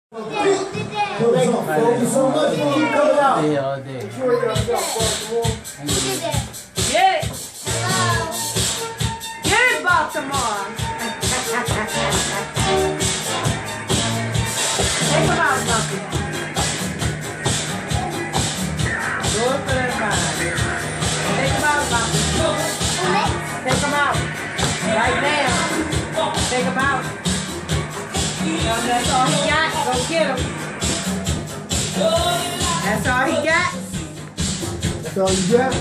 Thank you so much. Keep coming out. All day. Enjoy yourself, Baltimore. Get it. Get it, Baltimore. Take them out, Bucky. Go up for that fine. Take them out, Bucky. Take them out. Right now. Take them out. That's all he got. Go get him. That's all he got. That's all you got?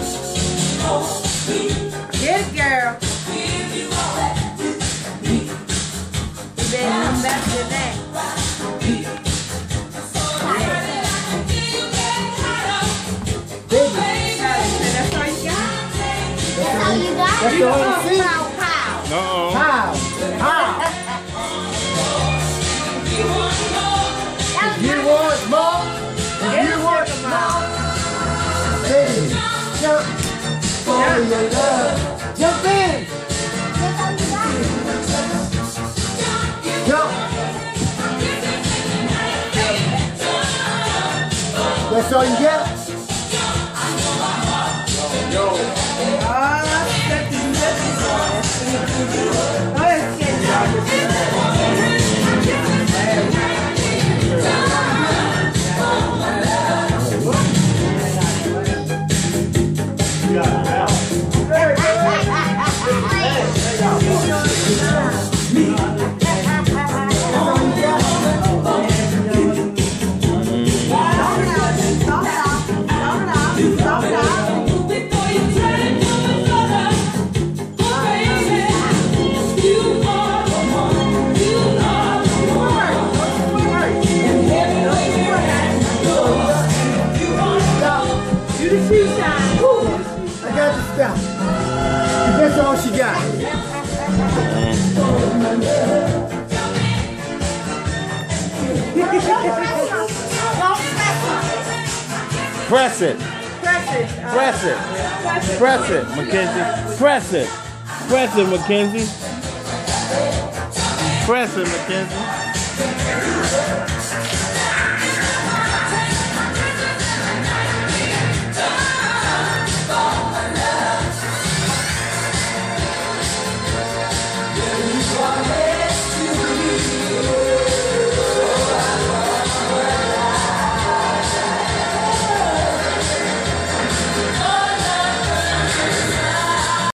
Get it, girl. You better come back to that. That's all you got? That's all you got? That's all you got? Pow, How? How? If you want more, if you want more, baby, jump for your love. Jump in. Jump. That's all you get? That's all she got. Press it. Press it. Press it. Press it, Mackenzie. Press it. Press it, Mackenzie. Press it, Mackenzie.